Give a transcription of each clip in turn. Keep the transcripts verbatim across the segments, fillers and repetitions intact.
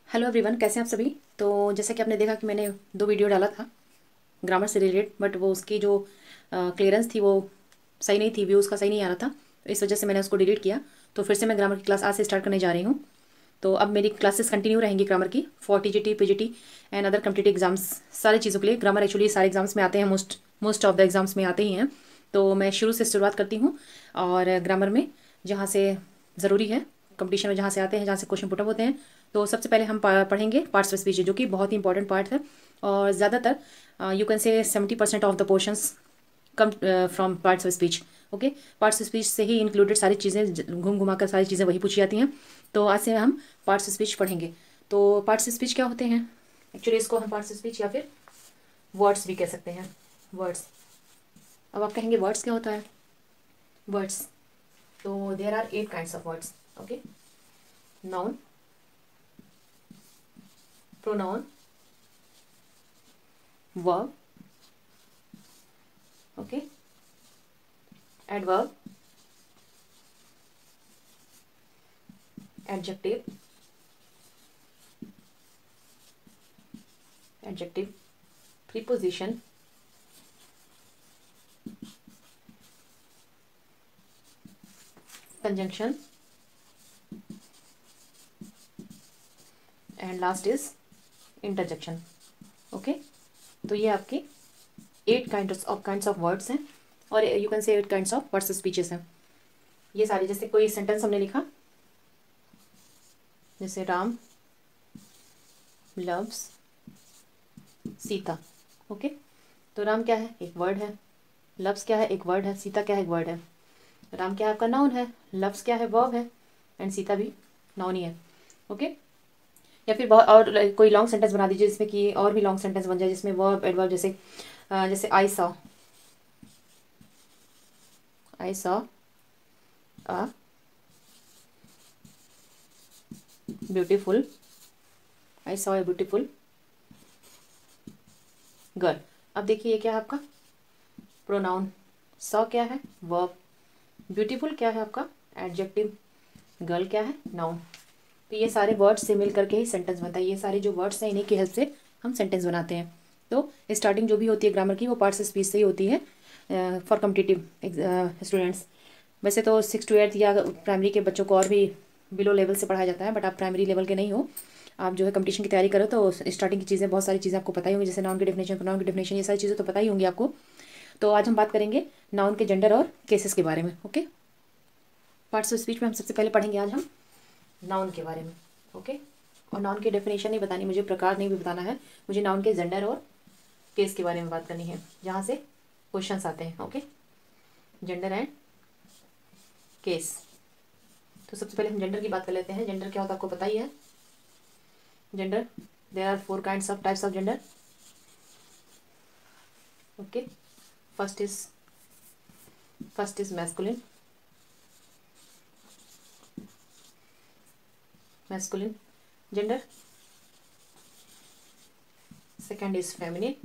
Hello everyone, कैसे हैं आप सभी। तो जैसा कि आपने देखा कि मैंने दो वीडियो डाला था ग्रामर से रिलेटेड, बट वो उसकी जो क्लियरेंस थी वो सही नहीं थी, व्यू उसका सही नहीं आ रहा था। तो इस वजह से मैंने उसको डिलीट किया। तो फिर से मैं ग्रामर की क्लास आज से स्टार्ट करने जा रही हूँ। तो अब मेरी क्लासेस कंटिन्यू रहेंगी ग्रामर की for T G T P G T and other competitive exams, सारी चीज़ों के लिए। ग्रामर एक्चुअली सारे एग्जाम्स में आते हैं, most most of the exams में आते ही हैं। तो मैं शुरू से शुरुआत करती हूँ। और ग्रामर में जहाँ से ज़रूरी है, कंपटीशन में जहाँ से आते हैं, जहाँ से क्वेश्चन पुटअप होते हैं, तो सबसे पहले हम पा- पढ़ेंगे पार्ट्स ऑफ स्पीच, जो कि बहुत ही इंपॉर्टेंट पार्ट है। और ज़्यादातर यू कैन से seventy percent of the portions come from parts of speech. Okay, parts of speech से ही इंक्लूडेड सारी चीज़ें, घूम घुमा कर सारी चीज़ें वही पूछी जाती हैं। तो आज से हम पार्ट्स ऑफ स्पीच पढ़ेंगे। तो पार्ट्स ऑफ स्पीच क्या होते हैं? एक्चुअली इसको हम पार्ट्स ऑफ स्पीच या फिर वर्ड्स भी कह सकते हैं। वर्ड्स। अब आप कहेंगे वर्ड्स क्या होता है? वर्ड्स, तो there are eight kinds of words. Okay, noun, pronoun, verb, okay, adverb, adjective, adjective, preposition, conjunction and last is interjection. Okay, तो ये आपके eight kinds of kinds of words हैं, और you can say eight kinds of words speeches हैं। ये सारे, जैसे कोई सेंटेंस हमने लिखा, जैसे राम लव्स सीता। ओके, तो राम क्या है? एक वर्ड है। लव्स क्या है? एक वर्ड है। सीता क्या है? एक वर्ड है। राम क्या है? आपका नाउन है। लव्स क्या है? वर्ब है। एंड सीता भी नाउन ही है। ओके, या फिर बहुत और like, कोई लॉन्ग सेंटेंस बना दीजिए जिसमें कि और भी लॉन्ग सेंटेंस बन जाए, जिसमें वर्ब एडवर्ब, जैसे अ, जैसे I saw, I saw a beautiful, I saw a beautiful girl. अब देखिए ये क्या है आपका? प्रोनाउन। सॉ क्या है? वर्ब। ब्यूटीफुल क्या है आपका? एडजेक्टिव। गर्ल क्या है? नाउन। तो ये सारे वर्ड्स से मिल करके ही सेंटेंस बनता है। ये सारे जो वर्ड्स हैं, इन्हीं की हेल्प से हम सेंटेंस बनाते हैं। तो स्टार्टिंग जो भी होती है ग्रामर की, वो पार्ट्स ऑफ स्पीच से ही होती है फॉर कम्पिटिटिव स्टूडेंट्स। वैसे तो सिक्स टू एट्थ या प्राइमरी के बच्चों को और भी बिलो लेवल से पढ़ाया जाता है, बट आप प्राइमरी लेवल के नहीं हो, आप जो है कंपटीशन की तैयारी करो, तो स्टार्टिंग की चीज़ें, बहुत सारी चीज़ें आपको पता ही होंगी, जैसे नाउन की डेफिनेशन, प्रोनाउन की डेफिनेशन, ये सारी चीज़ें तो पता ही होंगी आपको। तो आज हम बात करेंगे नाउन के जेंडर और केसेस के बारे में। ओके, पार्ट्स ऑफ स्पीच में हम सबसे पहले पढ़ेंगे आज हम नाउन के बारे में। ओके, और नाउन की डेफिनेशन नहीं बतानी मुझे, प्रकार नहीं भी बताना है मुझे, नाउन के जेंडर और केस के बारे में बात करनी है, जहाँ से क्वेश्चंस आते हैं। Okay, gender and case. तो सबसे पहले हम जेंडर की बात कर लेते हैं। जेंडर क्या होता है आपको पता ही है। Gender, there are four kinds of types of gender. Okay, first is first is masculine, masculine gender. Second is feminine,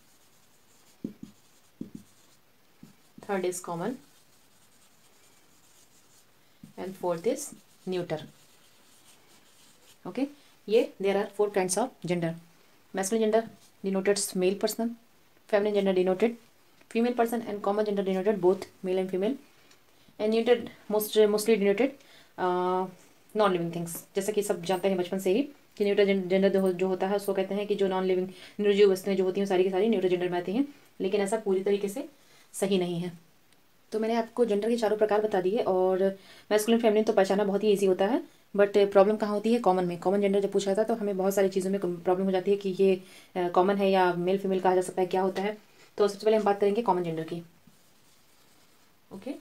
third is common, and fourth is neuter. Okay, ये there are four kinds of gender. Masculine gender denoted male person, feminine gender denoted female person, and common gender denoted both male and female, and neutered most mostly denoted non living things. जैसा कि सब जानते हैं बचपन से ही कि neuter gender जो जो होता है उसको कहते हैं कि जो नॉन लिविंग निर्जीव वस्तुएं जो होती हैं सारी की सारी न्यूटर जेंडर में आती हैं, लेकिन ऐसा पूरी तरीके से सही नहीं है। तो मैंने आपको जेंडर के चारों प्रकार बता दिए, और मैस्कुलिन फेमिनिन तो पहचाना बहुत ही ईजी होता है, बट प्रॉब्लम कहाँ होती है? कॉमन में। कॉमन जेंडर जब पूछा था तो हमें बहुत सारी चीज़ों में प्रॉब्लम हो जाती है कि ये कॉमन है या मेल फीमेल कहा जा सकता है, क्या होता है। तो सबसे पहले हम बात करेंगे कॉमन जेंडर की। ओके,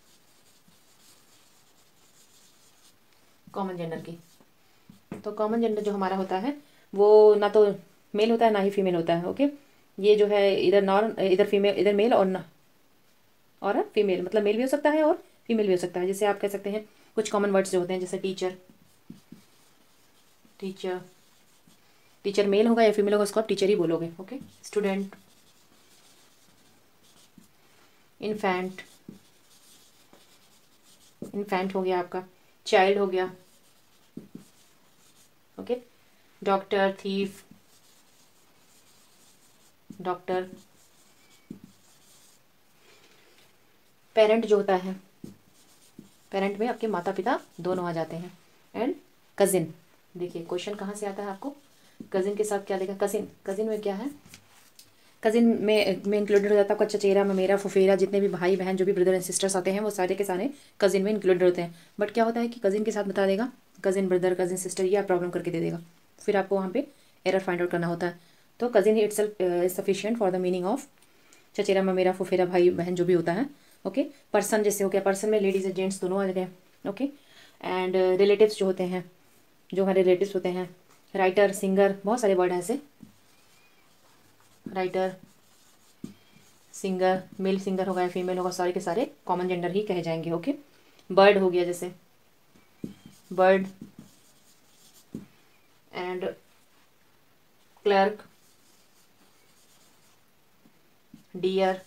कॉमन जेंडर की। तो कॉमन जेंडर जो हमारा होता है वो ना तो मेल होता है ना ही फीमेल होता है। ओके, ये जो है इधर नॉन इधर फीमेल इधर मेल और ना और फीमेल, मतलब मेल भी हो सकता है और फीमेल भी हो सकता है। जैसे आप कह सकते हैं कुछ कॉमन वर्ड्स जो होते हैं, जैसे टीचर, टीचर टीचर मेल होगा या फीमेल होगा उसको आप टीचर ही बोलोगे। ओके, स्टूडेंट, इन्फेंट, इन्फेंट हो गया आपका, चाइल्ड हो गया। Okay, doctor, thief, doctor. Parent जो होता है, पेरेंट में आपके माता पिता दोनों आ जाते हैं। एंड कजिन, देखिए क्वेश्चन कहाँ से आता है आपको, कजिन के साथ क्या देगा, कजिन, कजिन में क्या है, कजिन में में इंक्लूडेड हो जाता है आपका चचेरा, ममेरा, फुफेरा, जितने भी भाई बहन जो भी ब्रदर एंड सिस्टर्स आते हैं वो सारे के सारे कजिन में इंक्लूडेड होते हैं। बट क्या होता है कि कजिन के साथ बता देगा कजिन ब्रदर, कजिन सिस्टर, ये प्रॉब्लम करके दे देगा, फिर आपको वहाँ पे एरर फाइंड आउट करना होता है। तो cousin itself is sufficient for the meaning of चचेरा, ममेरा, फुफेरा, भाई बहन जो भी होता है। ओके, पर्सन जैसे हो गया, पर्सन में लेडीज एंड जेंट्स दोनों आ गए। ओके, एंड रिलेटिव्स जो होते हैं, जो हमारे रिलेटिव्स होते हैं, राइटर, सिंगर, बहुत सारे वर्ड हैं ऐसे, राइटर, सिंगर, मेल सिंगर होगा या फीमेल होगा, सारे के सारे कॉमन जेंडर ही कहे जाएंगे। ओके, बर्ड हो गया जैसे bird, and clerk, deer,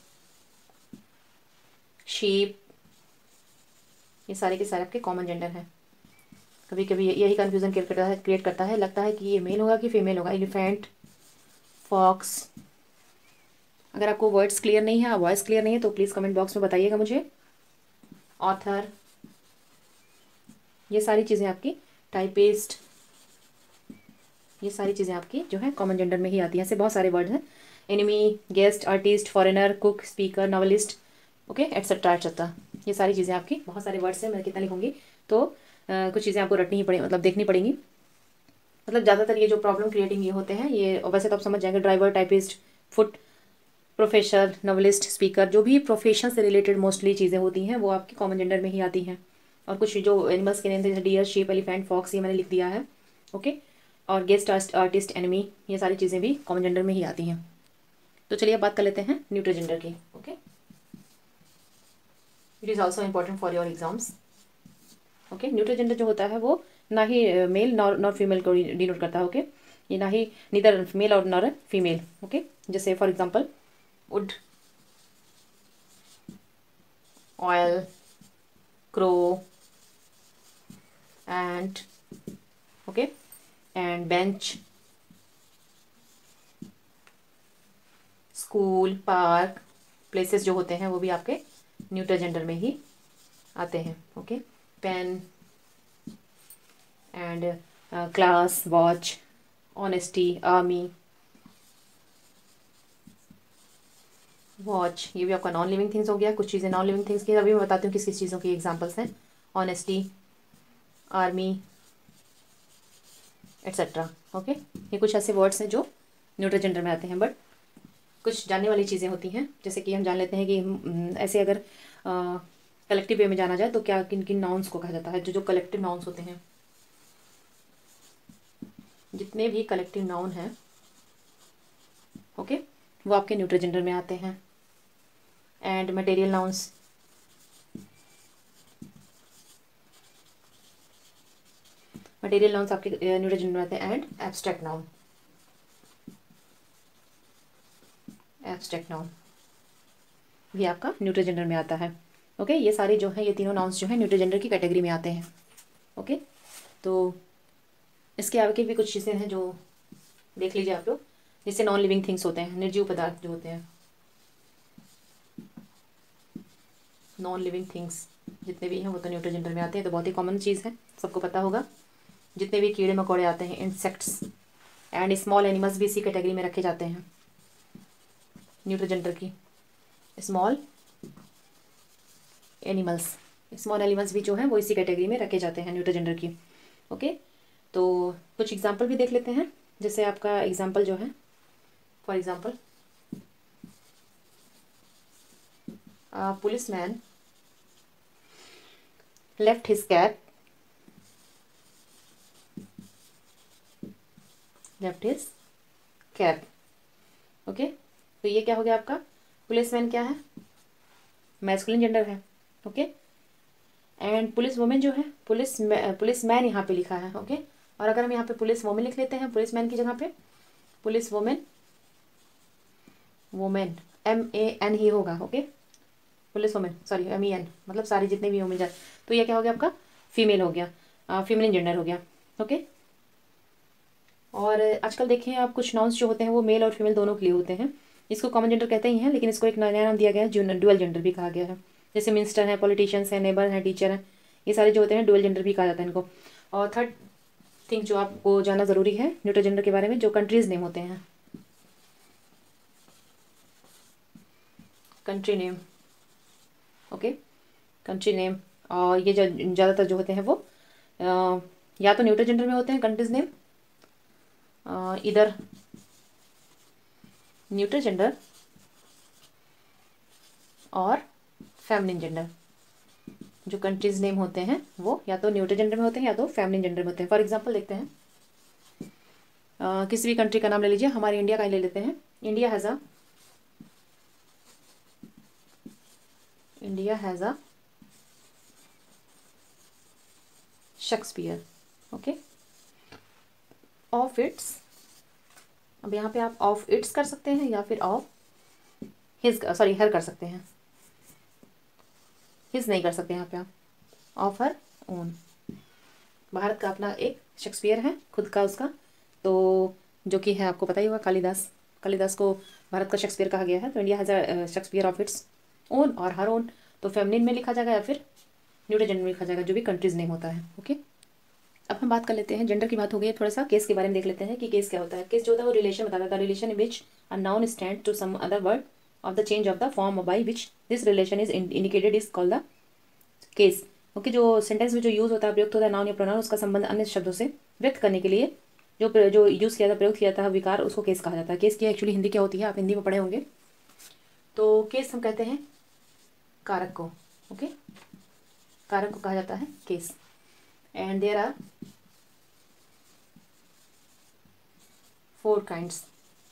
sheep, ये सारे के सारे आपके कॉमन जेंडर हैं। कभी कभी यही कन्फ्यूजन क्रिएट करता है क्रिएट करता है लगता है कि ये मेल होगा कि फीमेल होगा। Elephant, fox. अगर आपको वर्ड्स क्लियर नहीं है, वॉइस क्लियर नहीं है, तो प्लीज़ कमेंट बॉक्स में बताइएगा मुझे। ऑथर, ये सारी चीज़ें आपकी, टाइपिस्ट, ये सारी चीज़ें आपकी जो है कॉमन जेंडर में ही आती हैं। ऐसे बहुत सारे वर्ड हैं, enemy, guest, artist, foreigner, cook, speaker, novelist, okay, etcetera etcetera. ये सारी चीज़ें आपकी, बहुत सारे वर्ड्स हैं, मैं कितना लिखूंगी तो आ, कुछ चीज़ें आपको रटनी ही पड़ेगी, मतलब देखनी पड़ेंगी। मतलब ज़्यादातर ये जो प्रॉब्लम क्रिएटिंग ये होते हैं, ये वैसे तो आप समझ जाएंगे, driver, typist, foot, professor, novelist, speaker, जो भी प्रोफेशन से रिलेटेड मोस्टली चीज़ें होती हैं वो आपकी कॉमन जेंडर में ही आती हैं। और कुछ जो एनिमल्स के नेम थे जैसे डियर, शीप, एलिफेंट, फॉक्स, ये मैंने लिख दिया है। ओके, और गेस्ट, आर्टिस्ट, एनिमी, ये सारी चीज़ें भी कॉमन जेंडर में ही आती हैं। तो चलिए अब बात कर लेते हैं न्यूट्रल जेंडर की। Okay, it is also important for your exams. Okay, neutral gender जो होता है वो ना ही मेल नॉर नॉर फीमेल को डिनोट करता है। ओके, ये ना ही नीदर मेल और नॉर फीमेल। ओके, जैसे for example wood, oil, crow, and, okay, and bench, school, park, places जो होते हैं वो भी आपके न्यूट्रल जेंडर में ही आते हैं। Okay, pen, and class, watch, honesty, army, watch, ये भी आपका नॉन लिविंग थिंग्स हो गया। कुछ चीज़ें नॉन लिविंग थिंग्स की, अभी मैं बताती हूँ किस किस चीज़ों की एग्जांपल्स हैं, ऑनेस्टी, आर्मी, एट्सेट्रा। ओके, ये कुछ ऐसे वर्ड्स हैं जो न्यूट्रल जेंडर में आते हैं। बट कुछ जानने वाली चीज़ें होती हैं, जैसे कि हम जान लेते हैं कि ऐसे अगर कलेक्टिव वे में जाना जाए तो क्या किन किन नाउन्स को कहा जाता है। जो जो कलेक्टिव नाउन्स होते हैं, जितने भी कलेक्टिव नाउन हैं, ओके, वो आपके न्यूट्रल जेंडर में आते हैं। And material nouns, material nouns आपके न्यूट्रल जेंडर में आते हैं। And abstract noun, abstract noun भी आपका न्यूट्रल जेंडर में आता है। ओके, ये सारे जो हैं, ये तीनों नाउन्स जो हैं न्यूट्रल जेंडर की कैटेगरी में आते हैं। ओके, तो इसके आगे भी कुछ चीज़ें हैं जो देख लीजिए आप लोग, जिससे नॉन लिविंग थिंग्स होते हैं, निर्जीव पदार्थ जो होते हैं, नॉन लिविंग थिंग्स जितने भी हैं वो तो न्यूट्रल जेंडर में आते हैं। तो बहुत ही कॉमन चीज़ है, सबको पता होगा। जितने भी कीड़े मकोड़े आते हैं, इंसेक्ट्स एंड स्मॉल एनिमल्स भी इसी कैटेगरी में रखे जाते हैं न्यूट्रल जेंडर की। स्मॉल एनिमल्स, स्मॉल एनिमल्स भी जो हैं वो इसी कैटेगरी में रखे जाते हैं न्यूट्रल जेंडर की। ओके, तो कुछ एग्जांपल भी देख लेते हैं। जैसे आपका एग्जांपल जो है, for example police man left his cap, left his cap. Okay, तो ये क्या हो गया आपका, पुलिसमैन क्या है, मैस्कुलिन जेंडर है। ओके, एंड पुलिस वुमेन जो है, पुलिस पुलिस मैन यहाँ पे लिखा है। ओके, और अगर हम यहाँ पे पुलिस वुमेन लिख लेते हैं, पुलिस मैन की जगह पे police women, women M A N ही होगा। Okay, police women, sorry M E N, मतलब सारी जितने भी वुमेन जाए, तो ये क्या हो गया आपका, फीमेल हो गया, फीमेल जेंडर हो गया। ओके, और आजकल देखें आप कुछ नाउन्स जो होते हैं वो मेल और फीमेल दोनों के लिए होते हैं। इसको कॉमन जेंडर कहते ही हैं, लेकिन इसको एक नया नाम दिया गया है, ड्यूअल जेंडर भी कहा गया है। जैसे मिनिस्टर हैं, पॉलिटिशियंस हैं, नेबर हैं, टीचर हैं, ये सारे जो होते हैं ड्यूअल जेंडर भी कहा जाता है इनको। और थर्ड थिंग जो आपको जानना ज़रूरी है न्यूट्रल जेंडर के बारे में, जो कंट्रीज़ नेम होते हैं, country name. Okay, country name. और ये जो ज़्यादातर जो होते हैं वो आ, या तो न्यूट्रल जेंडर में होते हैं कंट्रीज नेम, इधर न्यूट्रल जेंडर और फेमिनिन जेंडर। जो कंट्रीज नेम होते हैं वो या तो न्यूट्रल जेंडर में होते हैं या तो फेमिनिन जेंडर में होते हैं। फॉर एग्जांपल देखते हैं, uh, किसी भी कंट्री का नाम ले लीजिए, हमारे इंडिया का ही ले लेते हैं। India has a India has a Shakespeare. Okay, of its, अब यहाँ पे आप ऑफ इट्स कर सकते हैं या फिर ऑफ हिज, सॉरी हर कर सकते हैं, हिज नहीं कर सकते यहाँ पे आप, ऑफ हर ओन। भारत का अपना एक शेक्सपियर है खुद का उसका, तो जो कि है आपको पता ही होगा, कालिदास। कालिदास को भारत का शेक्सपियर कहा गया है। तो India has a Shakespeare of its own और हर ओन, तो फेमिनिन में लिखा जाएगा या फिर न्यूट्रल जेंडर में लिखा जाएगा, जो भी कंट्रीज नेम होता है। ओके, अब हम बात कर लेते हैं, जेंडर की बात हो गई है, थोड़ा सा केस के बारे में देख लेते हैं कि केस क्या होता है। केस जो होता है वो रिलेशन बताता है, relation in which a noun stand to some other word of the change of the form by which this relation is indicated is called the case. Okay, जो सेंटेंस में जो यूज़ होता है, प्रयुक्त होता है नाउन या प्रोनाउन, उसका संबंध अन्य शब्दों से व्यक्त करने के लिए जो जो यूज़ किया था, प्रयोग किया था विकार, उसको केस कहा जाता है। केस की एक्चुअली हिंदी क्या होती है, आप हिंदी में पढ़े होंगे। तो केस हम कहते हैं कारक को। ओके, कारक को कहा जाता है case. And there are four kinds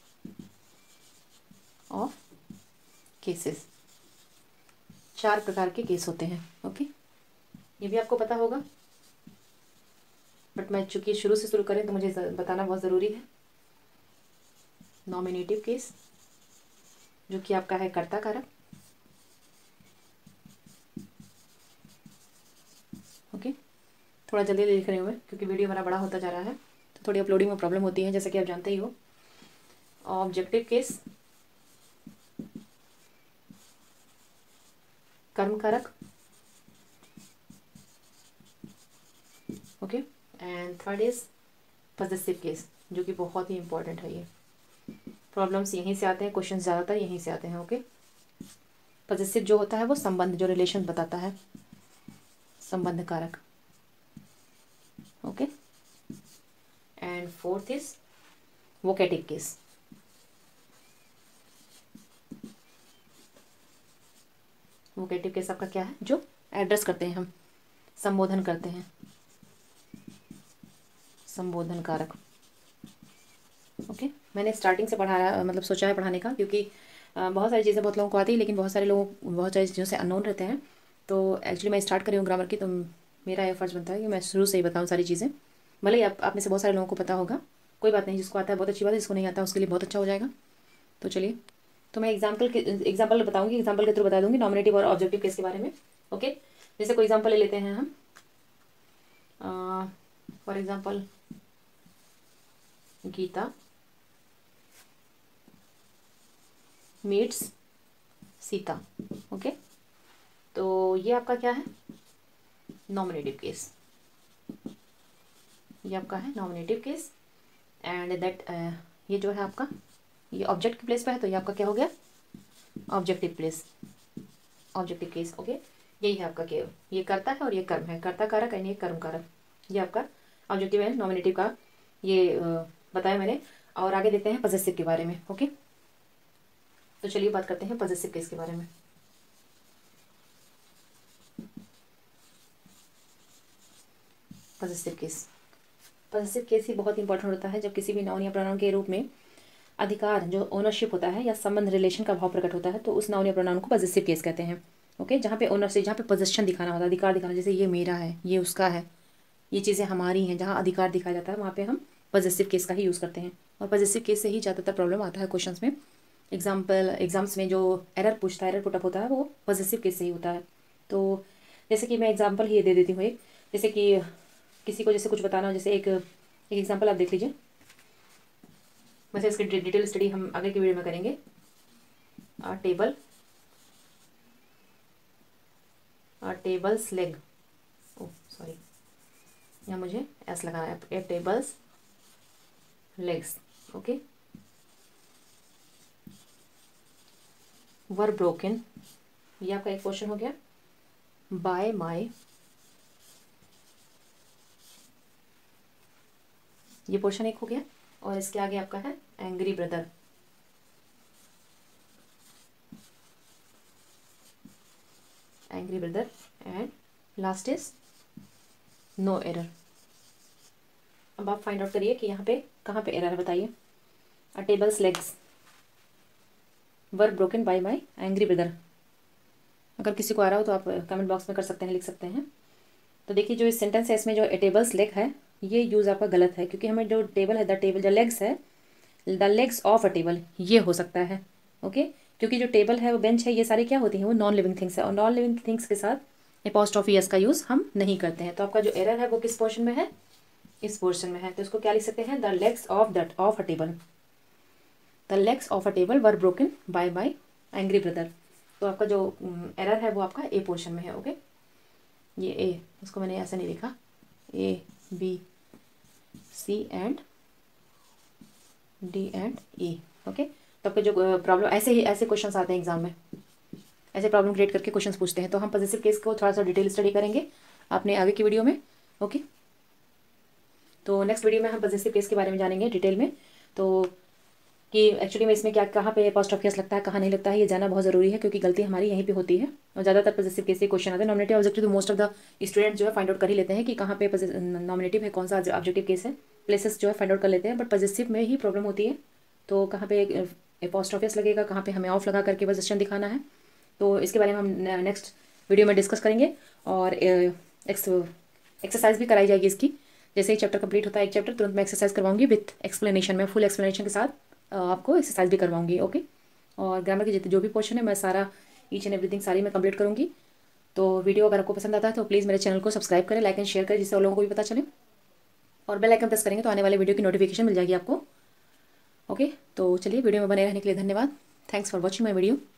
of cases, चार प्रकार के केस होते हैं। ओके, ये भी आपको पता होगा, बट मैं चूंकि शुरू से शुरू करें तो मुझे बताना बहुत ज़रूरी है। नॉमिनेटिव केस, जो कि आपका है कर्ता कारक। ओके, थोड़ा जल्दी लिख रहे हुए क्योंकि वीडियो हमारा बड़ा होता जा रहा है, तो थोड़ी अपलोडिंग में प्रॉब्लम होती है, जैसा कि आप जानते ही हो। ऑब्जेक्टिव केस, कर्म कारक। Okay, and third is possessive case, जो कि बहुत ही इंपॉर्टेंट है। ये प्रॉब्लम्स यहीं से आते हैं, क्वेश्चन ज़्यादातर यहीं से आते हैं। ओके, पॉजेसिव जो होता है वो संबंध, जो रिलेशन बताता है, संबंध कारक। Okay, and fourth is vocative case. Vocative case आपका क्या है, जो एड्रेस करते हैं हम, संबोधन करते हैं, संबोधन कारक। ओके, मैंने स्टार्टिंग से पढ़ाया, मतलब सोचा है पढ़ाने का, क्योंकि बहुत सारी चीज़ें बहुत लोगों को आती है, लेकिन बहुत सारे लोग बहुत सारी चीज़ों से अननोन रहते हैं। तो एक्चुअली मैं स्टार्ट करी हूँ ग्रामर की, तो मेरा यह फ़र्ज़ बनता है कि मैं शुरू से ही बताऊँ सारी चीज़ें। भले ही आप आप में से बहुत सारे लोगों को पता होगा, कोई बात नहीं, जिसको आता है बहुत अच्छी बात है, जिसको नहीं आता उसके लिए बहुत अच्छा हो जाएगा। तो चलिए, तो मैं एग्जाम्पल के एग्जाम्पल बताऊँगी, एग्जाम्पल के थ्रू बता दूँगी नॉमिनेटिव और ऑब्जेक्टिव केस के बारे में। ओके, जैसे कोई एग्जाम्पल ले लेते हैं हम, for example Geeta meets Sita. Okay, तो ये आपका क्या है, नॉमिनेटिव केस। ये आपका है नॉमिनेटिव केस, एंड दैट ये जो है आपका, ये ऑब्जेक्ट के प्लेस पे है, तो ये आपका क्या हो गया, objective place, objective case. Okay, यही है आपका केव, ये कर्ता है और ये कर्म है, कर्ता कारक एंड ये कर्म कारक। ये आपका ऑब्जेक्टिव एंड नॉमिनेटिव का ये uh, बताया मैंने। और आगे देखते हैं पॉजेसिव के बारे में। ओके, तो चलिए बात करते हैं पॉजेसिव केस के बारे में। पॉजेसिव केस, पॉजेसिव केस ही बहुत इंपॉर्टेंट होता है, जब किसी भी नाउन या प्रोनाउन के रूप में अधिकार, जो ओनरशिप होता है या संबंध, रिलेशन का भाव प्रकट होता है, तो उस नाउन या प्रोनाउन को पॉजेसिव केस कहते हैं। ओके, जहाँ पे ओनरशिप, जहाँ पे पोजेशन दिखाना होता है, अधिकार दिखाना, जैसे ये मेरा है, ये उसका है, ये चीज़ें हमारी हैं, जहाँ अधिकार दिखाया जाता है वहाँ पे हम पॉजेसिव केस का ही यूज़ करते हैं। और पॉजेसिव केस से ही ज़्यादातर प्रॉब्लम आता है क्वेश्चंस में। एग्जाम्पल एग्जाम्स में जो एरर पूछता है, एरर पुटअप होता है, वो पॉजेसिव केस से ही होता है। तो जैसे कि मैं एग्जाम्पल ही दे देती हूँ एक, जैसे कि किसी को जैसे कुछ बताना हो, जैसे एक एक एग्जाम्पल आप देख लीजिए, वैसे इसकी डिटेल स्टडी हम आगे की वीडियो में करेंगे। A table a table's leg, oh sorry यहाँ मुझे एस लगाना है, a table's legs, okay. Were broken, ये आपका एक क्वेश्चन हो गया। बाय माई, ये पोर्शन एक हो गया। और इसके आगे आपका है angry brother, angry brother and last is no error. अब आप फाइंड आउट करिए कि यहाँ पे कहाँ पे एरर है, बताइए। A table's legs were broken by my angry brother. अगर किसी को आ रहा हो तो आप कमेंट बॉक्स में कर सकते हैं, लिख सकते हैं। तो देखिए जो इस सेंटेंस है इसमें जो टेबल्स लेग है ये यूज़ आपका गलत है, क्योंकि हमें जो टेबल है, द टेबल, जो लेग्स है, the legs of a table, ये हो सकता है, ओके। क्योंकि जो टेबल है, वो बेंच है, ये सारी क्या होती हैं, वो नॉन लिविंग थिंग्स है, और नॉन लिविंग थिंग्स के साथ एपॉस्ट्रोफी एस का यूज़ हम नहीं करते हैं। तो आपका जो एरर है वो किस पोर्शन में है, इस पोर्शन में है। तो इसको क्या लिख सकते हैं, the legs of that of a table, the legs of a table were broken by my angry brother. तो आपका जो एरर है वो आपका ए पोर्शन में है, ओके। ये ए, उसको मैंने ऐसे नहीं लिखा, A B C and D and E, okay. तो आपके जो प्रॉब्लम, ऐसे ही ऐसे क्वेश्चंस आते हैं एग्जाम में, ऐसे प्रॉब्लम क्रिएट करके क्वेश्चंस पूछते हैं। तो हम पॉजिटिव केस को थोड़ा सा डिटेल स्टडी करेंगे आपने आगे की वीडियो में, ओके। तो नेक्स्ट वीडियो में हम पॉजिटिव केस के बारे में जानेंगे डिटेल में। तो कि एक्चुअली में इसमें क्या, कहाँ पे एपॉस्ट्रोफी एस लगता है, कहाँ नहीं लगता है, ये जानना बहुत ज़रूरी है, क्योंकि गलती हमारी यहीं पे होती है। और ज़्यादातर पॉजिटिव केस से क्वेश्चन आते हैं। नॉमिनेटिव ऑब्जेक्टिव तो मोस्ट ऑफ द स्टूडेंट जो है फाइंड आउट कर ही लेते हैं कि कहाँ पे नॉमिनेटिव है, कौन सा ऑब्जेक्टिव केस है, प्लेसेस जो है फाइंड आउट कर लेते हैं। बट पॉजिटिव में ही प्रॉब्लम होती है। तो कहाँ पे एपॉस्ट्रोफी एस लगेगा, कहाँ पे हमें ऑफ लगा करके पोजीशन दिखाना है, तो इसके बारे में हम नेक्स्ट वीडियो में डिस्कस करेंगे। और एक्सरसाइज भी कराई जाएगी इसकी। जैसे ही चैप्टर कंप्लीट होता है एक चैप्टर, तुरंत मैं एक्सरसाइज करवाऊंगी विथ एक्सप्लेनेशन में, फुल एक्सप्लेनेशन के साथ आपको एक्सरसाइज भी करवाऊंगी, ओके। और ग्रामर के जितने जो भी पोर्शन है मैं सारा ईच एंड एवरीथिंग सारी मैं कंप्लीट करूंगी। तो वीडियो अगर आपको पसंद आता है तो प्लीज़ मेरे चैनल को सब्सक्राइब करें, लाइक एंड शेयर करें, जिससे और लोगों को भी पता चले। और बेल आइकन प्रेस करेंगे तो आने वाले वीडियो की नोटिफिकेशन मिल जाएगी आपको, ओके। तो चलिए, वीडियो में बने रहने के लिए धन्यवाद। Thanks for watching my video.